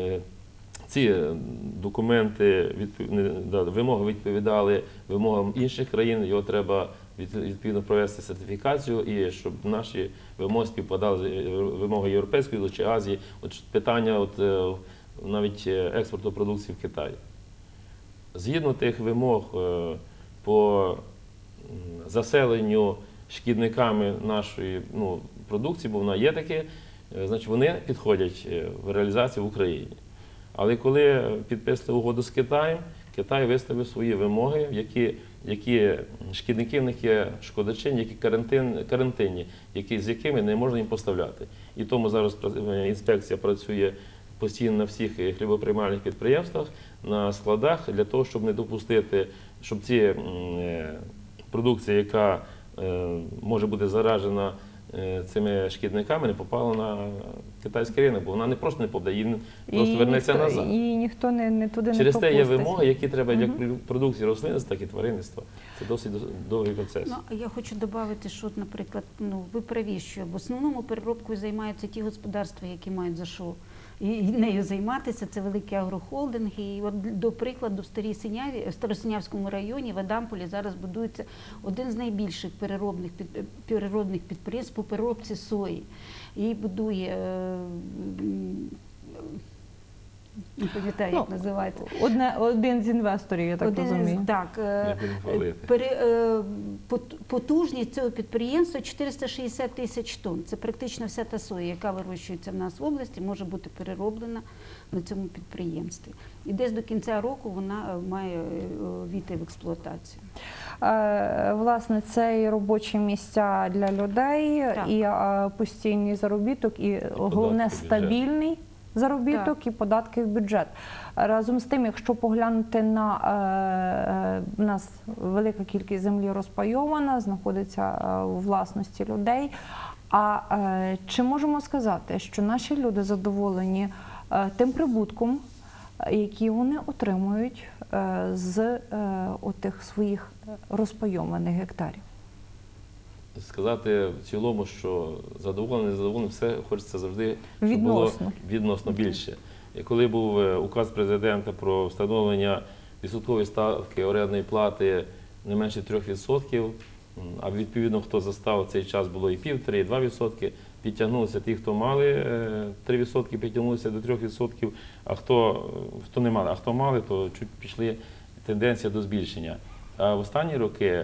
S2: ці документи, відпов- не- да, вимоги відповідали вимогам інших країн, його треба від- відповідно провести сертифікацію, і щоб наші вимоги співпадали з е, вимогами Європейської чи Азії. От питання от, е, навіть е, експорту продукції в Китай. Згідно тих вимог е, по м, заселенню шкідниками нашої ну, продукції, бо вона є таке, е, значить вони підходять е, в реалізацію в Україні. Але коли підписали угоду з Китаєм, Китай виставив свої вимоги, які, які шкідники в них є шкодочинні, які карантин, карантинні, які, з якими не можна їм поставляти. І тому зараз пра- інспекція працює постійно на всіх хлібоприймальних підприємствах, на складах, для того, щоб не допустити, щоб ці м, е, продукція, яка е, може бути заражена е, цими шкідниками не попала на китайський ринок, бо вона не просто не попаде, її просто вернеться
S1: ніхто,
S2: назад.
S1: І ніхто не, не туди
S2: Через
S1: не
S2: те є
S1: пропустить.
S2: вимоги, які треба як
S1: Мгм.
S2: при продукції рослинництва, так і тваринництва. Це досить дос- довгий процес.
S3: Ну, а я хочу додати, що, от, наприклад, ну, ви праві, що в основному переробкою займаються ті господарства, які мають за що і і нею займатися. Це великі агрохолдинги. І от, до прикладу, в Старій Синяві, в Старосинявському районі, в Адамполі зараз будується один з найбільших переробних, під, переробних підприємств по переробці сої. Її будує, е, м, не пам'ятаю, як
S1: Ну,
S3: називається.
S1: Одне, один з інвесторів, я так
S3: Один із-
S1: розумію.
S3: так, е,
S2: Не будемо хвалити.
S3: пере, е, пот- потужність цього підприємства чотириста шістдесят тисяч тонн. Це практично вся та соя, яка вирощується в нас в області, може бути перероблена на цьому підприємстві. І десь до кінця року вона е, має е, війти в експлуатацію.
S1: Е, Власне, це і робочі місця для людей,
S3: Так.
S1: і е, постійний заробіток, і, головне
S2: податки в бюджет.
S1: стабільний заробіток
S3: Так.
S1: і податки в бюджет. Разом з тим, якщо поглянути на е, е, в нас велика кількість землі розпайована, знаходиться е, у власності людей. А е, чи можемо сказати, що наші люди задоволені е, тим прибутком, е, який вони отримують е, з е, отих своїх розпайованих гектарів?
S2: Сказати в цілому, що задоволений, незадоволений, все хочеться завжди, щоб
S1: Відносно.
S2: було відносно більше. І коли був е, указ президента про встановлення відсоткової ставки орендної плати не менше трьох відсотків, м, а відповідно, хто застав цей час, було і півтори, і два відсотки, підтягнулися ті, хто мали е, три відсотки, підтягнулися до трьох відсотків, а хто, е, хто не мали, а хто мали, то чуть пішли тенденція до збільшення. А в останні роки е,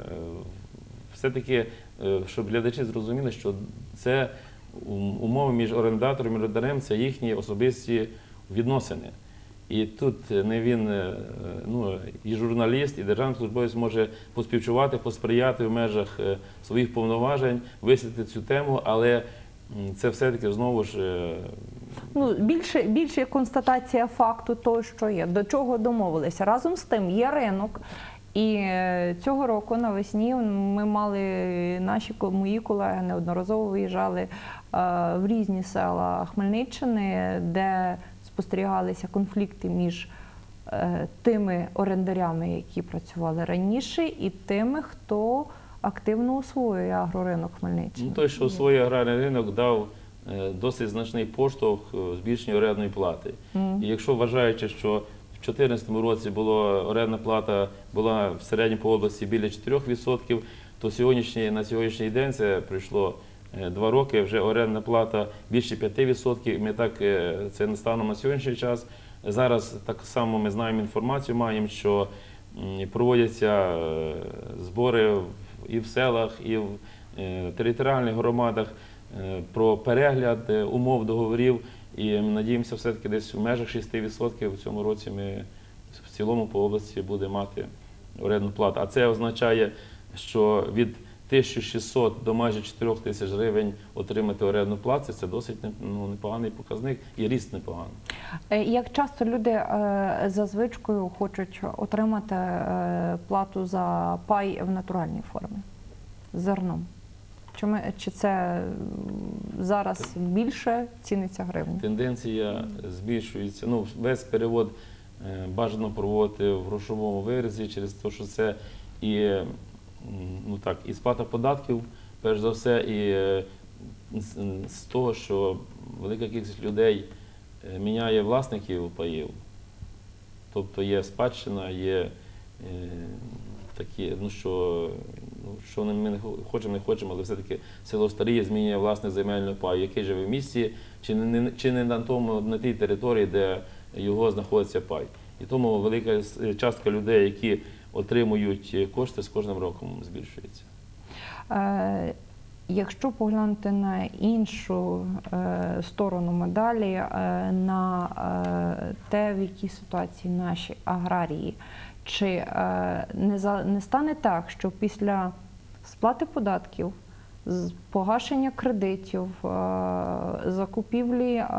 S2: все-таки, е, щоб глядачі зрозуміли, що це ум- умови між орендатором і орендарем, це їхні особисті відносини. І тут не він, е, ну, і журналіст, і державний службовець може поспівчувати, посприяти в межах е, своїх повноважень, висвітлити цю тему, але м, це все-таки знову ж е,
S1: Ну, більше, більше констатація факту того, що є, до чого домовилися. Разом з тим є ринок. І е, цього року навесні ми мали, наші ко- мої колеги неодноразово виїжджали е, в різні села Хмельниччини, де спостерігалися конфлікти між е, тими орендарями, які працювали раніше, і тими, хто активно освоює агроринок Хмельниччини.
S2: ну, той, що свій аграрний ринок дав е, досить значний поштовх е, збільшенню орендної плати.
S1: Мгм.
S2: І якщо вважаючи, що в дві тисячі чотирнадцятому році було, орендна плата була в середньому по області біля чотирьох відсотків, то сьогоднішній, на сьогоднішній день це пройшло е, два роки, вже орендна плата більше п'яти відсотків. Ми так, е, це не станом на сьогоднішній час. Зараз так само ми знаємо інформацію, маємо, що м, проводяться е, збори в- і в селах, і в е, територіальних громадах е, про перегляд е, умов договорів. І ми надіємося, все-таки десь в межах шести відсотків в цьому році ми в цілому по області будемо мати орендну плату. А це означає, що від тисячі шістсот до майже чотирьох тисяч гривень отримати орендну плату – це досить не- ну, непоганий показник і ріст непоганий.
S1: Е, Як часто люди е, за звичкою хочуть отримати е, плату за пай в натуральній формі з зерном? Чи, ми, чи це м, зараз більше ціниться гривня?
S2: Тенденція збільшується. Ну, весь перевод е, бажано проводити в грошовому виразі через те, що це і, м, ну, так, і сплата податків, перш за все, і е, з, з того, що велика кількість людей е, міняє власників паїв. Тобто є спадщина, є е, такі, ну що, ну, що ми не хочемо, не хочемо, але все-таки село Старіє змінює власне земельного паю, який живе в місті, чи не, чи не на тому, на тій території, де його знаходиться пай. І тому велика с- частка людей, які отримують кошти, з кожним роком збільшується.
S1: Е, Якщо поглянути на іншу е, сторону медалі, е, на е, те, в якій ситуації наші аграрії, чи е, не, за, не стане так, що після сплати податків, з погашення кредитів, е, закупівлі е,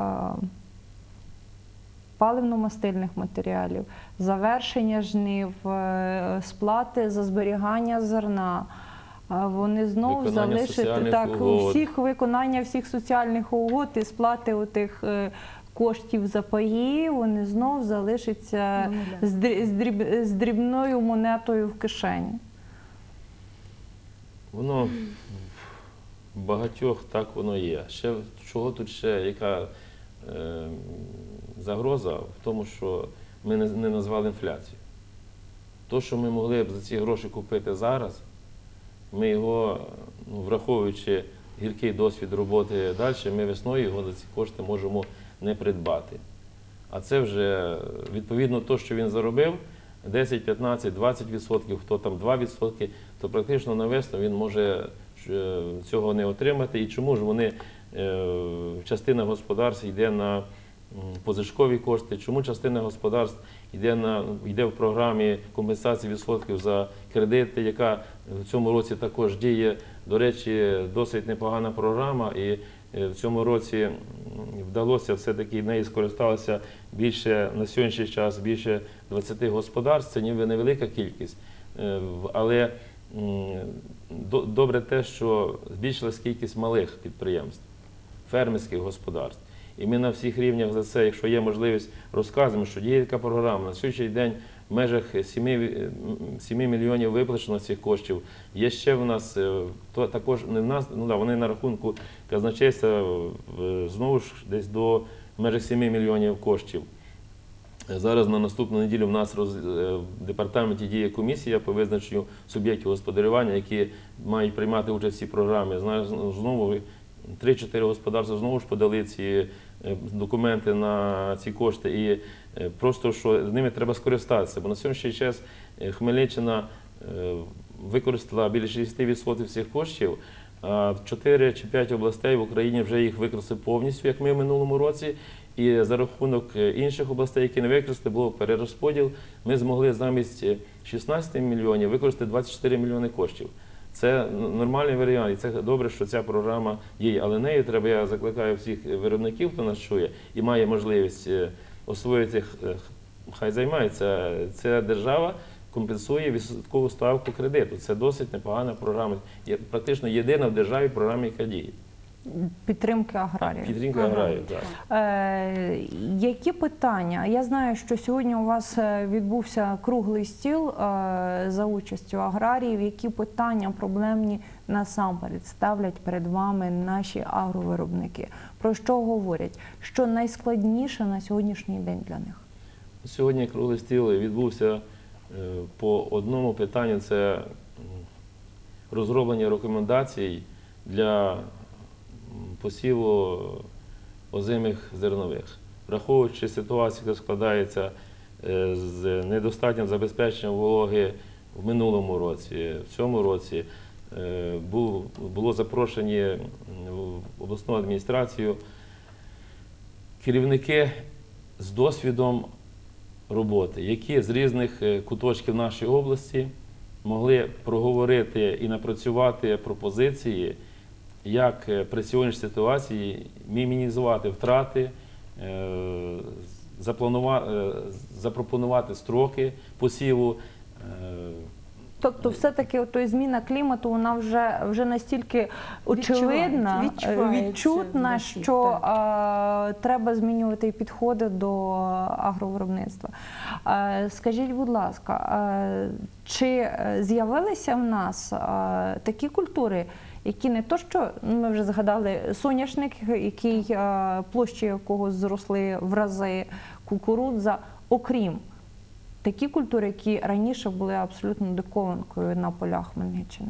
S1: паливно-мастильних матеріалів, завершення жнив, е, сплати за зберігання зерна, а вони знов
S2: Виконання
S1: залишать
S2: соціальних
S1: так
S2: угод.
S1: всіх виконання всіх соціальних угод і сплати отих е, коштів за паї, вони знов залишаться
S3: Ну, да.
S1: з, дрі- з, дріб- з дрібною монетою в кишені.
S2: Воно в багатьох так воно є. Ще чого тут ще, яка е, загроза в тому, що ми не, не назвали інфляцію. То, що ми могли б за ці гроші купити зараз, ми його, ну, враховуючи гіркий досвід роботи далі, ми весною його за ці кошти можемо не придбати. А це вже відповідно то, що він заробив, десять, п'ятнадцять, двадцять відсотків, хто там два відсотки, то практично на весну він може е, цього не отримати. І чому ж вони, е, частина господарств йде на м, позичкові кошти, чому частина господарств йде, на, йде в програмі компенсації відсотків за кредити, яка в цьому році також діє. До речі, досить непогана програма, і е, в цьому році м, вдалося все-таки нею скористалося більше на сьогоднішній час, більше двадцяти господарств, це ніби невелика кількість, е, в- але м, до- добре те, що збільшилась кількість малих підприємств, фермерських господарств. І ми на всіх рівнях за це, якщо є можливість, розказуємо, що є така програма. На сьогоднішній день в межах семи мільйонів виплачено цих коштів. Є ще в нас, е, то також не в нас, ну да, вони на рахунку казначейства е, знову ж десь до в межах семи мільйонів коштів. Зараз на наступну неділю в нас роз, е, в департаменті діє комісія по визначенню суб'єктів господарювання, які мають приймати участь в цій програмі. Знаю, знову три-чотири господарства знову ж подали ці е, документи на ці кошти. І е, просто що з ними треба скористатися. Бо на сьогоднішній час е, Хмельниччина е, використала біля шістдесят відсотків цих коштів, а чотири чи п'ять областей в Україні вже їх використали повністю, як ми в минулому році. І за рахунок інших областей, які не використали, було перерозподіл, ми змогли замість шістнадцяти мільйонів використати двадцять чотири мільйони коштів. Це нормальний варіант, і це добре, що ця програма є. Але нею треба, я закликаю всіх виробників, хто нас чує і має можливість освоїти, хай займається. Ця держава компенсує відсоткову ставку кредиту. Це досить непогана програма. Є практично єдина в державі програма, яка діє.
S1: Підтримки аграріїв.
S2: Підтримка
S3: Ага.
S2: аграріїв, так.
S1: Е, які питання? Я знаю, що сьогодні у вас е, відбувся круглий стіл е, за участю аграріїв. Які питання проблемні насамперед ставлять перед вами наші агровиробники? Про що говорять? Що найскладніше на сьогоднішній день для них?
S2: Сьогодні круглий стіл відбувся е, по одному питанню – це м, розроблення рекомендацій для м, посіву озимих зернових. Враховуючи ситуацію, яка складається е, з недостатнім забезпеченням вологи в минулому році, в цьому році, е, був, було запрошені м, в обласну адміністрацію керівники з досвідом роботи, які з різних е, куточків нашої області могли проговорити і напрацювати пропозиції, як е, при сьогоднішній ситуації мінімізувати втрати, е, запланувати, е, запропонувати строки посіву. е,
S1: Тобто, все-таки той зміна клімату, вона вже, вже настільки очевидна,
S3: Відчувається, відчувається
S1: відчутна,
S3: всіх,
S1: що
S3: так.
S1: а, треба змінювати і підходи до агровиробництва. А, скажіть, будь ласка, а, чи з'явилися в нас а, такі культури, які не то, що ну, ми вже згадали соняшник, який а, площі якого зросли в рази, кукурудза, окрім такі культури, які раніше були абсолютно диковинкою на полях Хмельниччини?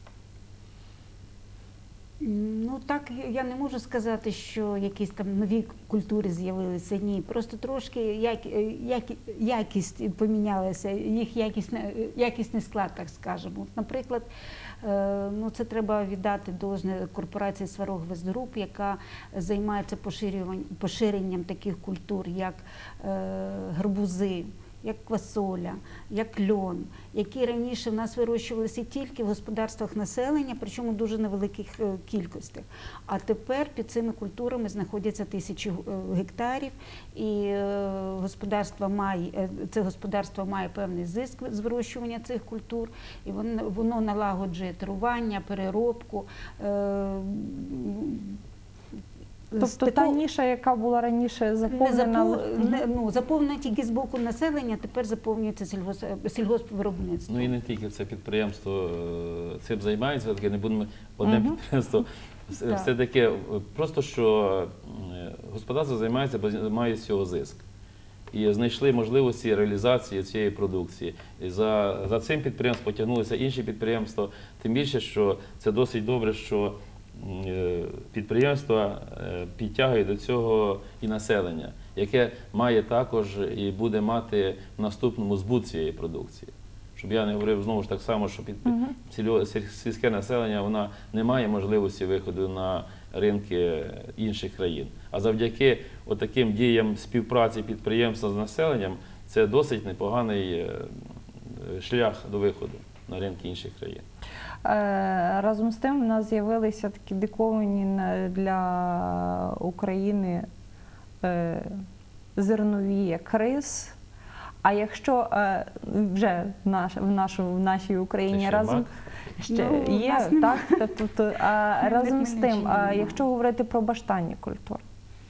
S3: Ну так, я не можу сказати, що якісь там нові культури з'явилися. Ні, просто трошки як, як, якість помінялася, їх якісне, якісний склад, так скажемо. От, наприклад, е, ну це треба віддати должне корпорації Сварог Вестгруп, яка займається поширюванням, поширенням таких культур, як е, гарбузи, як квасоля, як льон, які раніше в нас вирощувалися тільки в господарствах населення, причому в дуже невеликих е, кількостях. А тепер під цими культурами знаходяться тисячі е, гектарів, і е, господарство має, е, це господарство має певний зиск з вирощування цих культур, і воно, воно налагоджує трування, переробку. Е, з
S1: Тобто та
S3: такого-
S1: ніша, яка була раніше
S3: не
S1: заповнена,
S3: запов... не, ну, заповнена тільки з боку населення, тепер заповнюється сільгосп... сільгоспвиробництво.
S2: Ну і не тільки це підприємство е, цим займається, таке не будемо одне
S1: Мгм.
S2: підприємство. Все-
S3: Так.
S2: Все-таки е, просто що е, господарство займається, бо має з цього зиск. І знайшли можливості реалізації цієї продукції. І за, за цим підприємством потягнулися інші підприємства. Тим більше, що це досить добре, що е, підприємства е, підтягують до цього і населення, яке має також і буде мати в наступному збут цієї продукції. Щоб я не говорив знову ж так само, що під
S1: Мгм.
S2: сільо- сіль- сільське населення вона не має можливості виходу на ринки інших країн. А завдяки таким діям співпраці підприємства з населенням це досить непоганий е, шлях до виходу на ринки інших країн.
S1: Е, разом з тим в нас з'явилися такі диковані на- для України е, зернові як рис. А якщо е, вже в, наш, в, нашу, в нашій Україні
S2: Ще
S1: разом
S2: мак?
S1: ще
S3: Ну, у
S1: є,
S3: нас нема.
S1: так? Тобто, а
S3: На
S1: разом з тим,
S3: Хмельниччині
S1: а
S3: нема.
S1: якщо говорити про баштанні культури,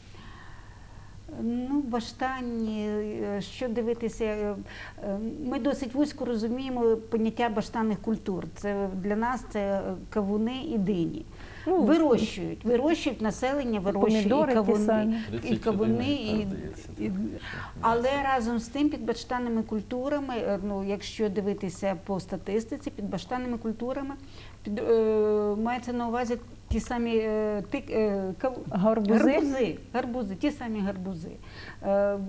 S3: Ну, баштанні, е, що дивитися, е, е, ми досить вузько розуміємо поняття баштанних культур. Це для нас це кавуни і дині.
S1: Ну,
S3: Вирощують, вирощують населення, вирощують і
S1: помідори ті
S3: кавуни,
S1: самі.
S3: і
S2: тридцять один
S3: кавуни,
S2: гектар,
S3: і,
S2: здається.
S3: і але разом з тим під баштанними культурами, е, ну якщо дивитися по статистиці, під баштанними культурами під, е, мається на увазі ті самі е, тик, е, кав...
S1: гарбузи.
S3: гарбузи, гарбузи, ті самі гарбузи. Е,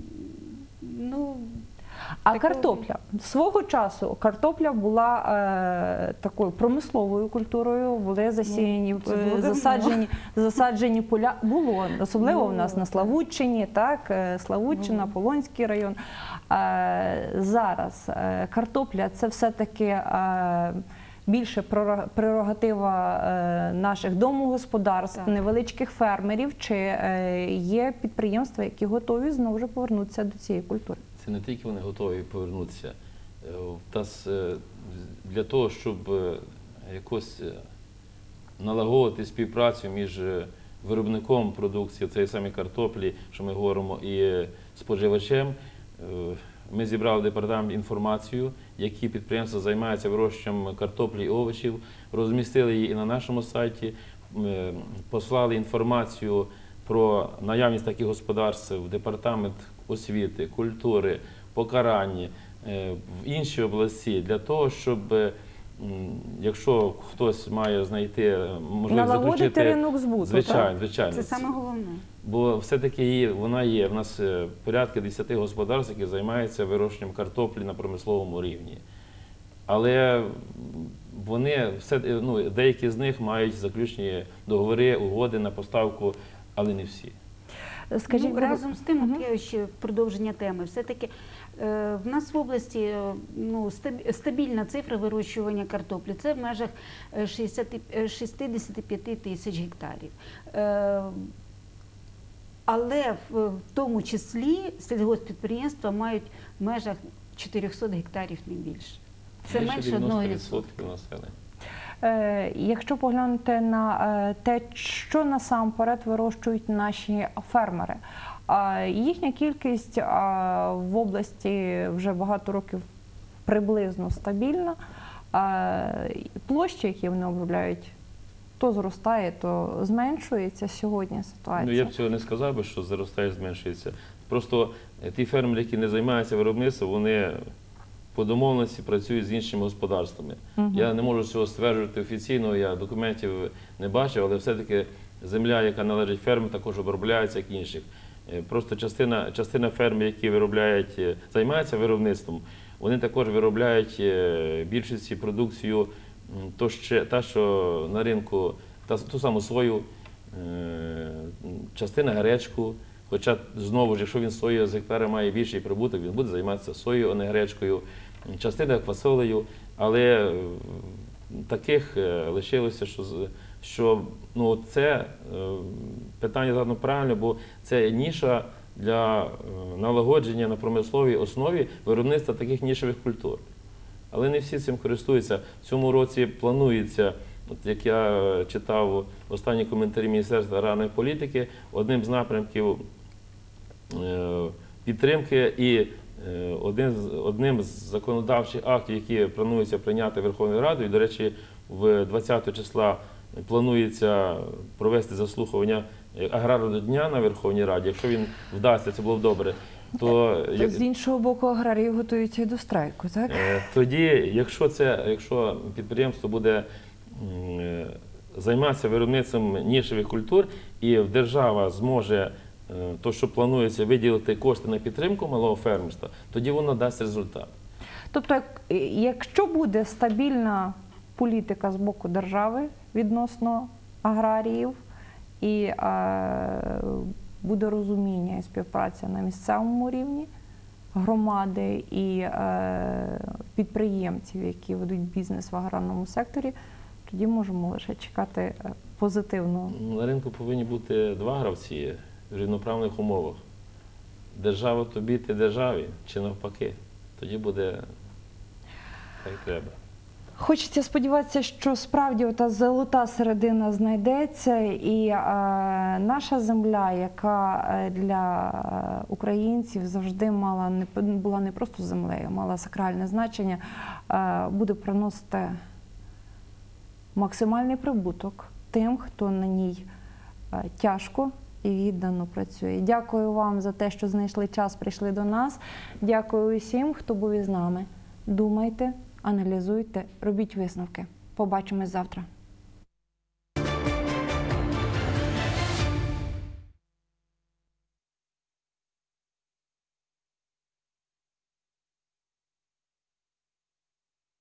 S3: ну,
S1: А
S3: такого-
S1: картопля свого часу картопля була е, такою промисловою культурою. Були засіяні,
S3: Ну, це було
S1: е,
S3: давно.
S1: засаджені, засаджені поля. Було особливо в нас
S3: Було,
S1: на
S3: так.
S1: Славутчині, так е, Славутчина,
S3: Було.
S1: Полонський район. Е, зараз е, картопля це все таки. Е, більше пророг- прерогатива е, наших домогосподарств,
S3: Так.
S1: невеличких фермерів, чи е, є підприємства, які готові знову ж повернутися до цієї культури?
S2: Це не тільки вони готові повернутися. Е, Та с- е, для того, щоб е, якось е, налагодити співпрацю між е, виробником продукції, цієї самої картоплі, що ми говоримо, і е, споживачем, е, ми зібрали в департамент інформацію, які підприємства займаються вирощуванням картоплі і овочів, розмістили її і на нашому сайті, е, послали інформацію про наявність таких господарств в департамент освіти, культури, покарання, е, в інші області, для того, щоб, е, м, якщо хтось має знайти е, можливість
S1: Налагодити
S2: заключити,
S1: ринок збуту.
S2: звичайно,
S1: так?
S2: звичайно,
S3: це саме головне.
S2: бо все-таки є, вона є. В нас е, порядка десяти господарств, які займаються вирощенням картоплі на промисловому рівні. Але вони все, ну, деякі з них мають заключені договори, угоди на поставку, але не всі.
S1: Скажіть,
S3: Ну,
S1: будь-
S3: разом з тим,
S1: Мгм.
S3: от я ще продовження теми, все-таки е, в нас в області е, ну, стаб- стабільна цифра вирощування картоплі, це в межах е, шістдесят, е, шістдесят п'ять тисяч гектарів. Е, але в, в тому числі сільгосппідприємства мають в межах чотириста гектарів не більше. Це
S2: Більше
S3: менше одного
S2: дев'яносто
S3: відсотка.
S2: відсотків населення.
S1: Е, Якщо поглянути на е, те, що насамперед вирощують наші фермери, а їхня кількість а, в області вже багато років приблизно стабільна. А площі, які вони обробляють, то зростає, то зменшується сьогодні
S2: Ну,
S1: ситуація.
S2: я б цього не сказав би, що зростає, зменшується. Просто е, ті фермери, які не займаються виробництвом, вони по домовленості працюють з іншими господарствами.
S1: Мгм.
S2: Я не можу цього стверджувати офіційно, я документів не бачив, але все-таки земля, яка належить фермі, також обробляється, як інших. Е, Просто частина, частина ферм, які виробляють, е, займаються виробництвом, вони також виробляють е, більшості продукцію, м, то ще, та, що на ринку, та, ту саму сою, е, частина гречку, Хоча, знову ж, якщо він соєю з гектара має більший прибуток, він буде займатися соєю, а не гречкою, частина фасолею, але е, таких е, лишилося, що, з- що ну, це е, питання задано правильно, бо це ніша для е, налагодження на промисловій основі виробництва таких нішевих культур. Але не всі цим користуються. В цьому році планується, от як я читав останні коментарі Міністерства аграрної політики, одним з напрямків е, підтримки і е, один з, одним з законодавчих актів, які планується прийняти Верховною Радою, до речі, в двадцятого числа планується провести заслухування аграрного дня на Верховній Раді. Якщо він вдасться, це було б добре. То як-
S1: З іншого боку, аграрії готуються і до страйку, так?
S2: Е, Тоді, якщо це, якщо підприємство буде м, е, займатися виробництвом нішевих культур, і держава зможе, е, то, що планується, виділити кошти на підтримку малого фермерства, тоді воно дасть результат.
S1: Тобто, як- якщо буде стабільна політика з боку держави відносно аграріїв і е, буде розуміння і співпраця на місцевому рівні громади і е, підприємців, які ведуть бізнес в аграрному секторі, тоді можемо лише чекати е, позитивного.
S2: На ринку повинні бути два гравці в рівноправних умовах. Держава тобі, ти державі, чи навпаки. Тоді буде так треба.
S1: Хочеться сподіватися, що справді ота золота середина знайдеться, і е, наша земля, яка е, для українців завжди мала не п- була не просто землею, мала сакральне значення, е, буде приносити максимальний прибуток тим, хто на ній е, тяжко і віддано працює. Дякую вам за те, що знайшли час, прийшли до нас. Дякую усім, хто був із нами. Думайте, аналізуйте, робіть висновки. Побачимось завтра.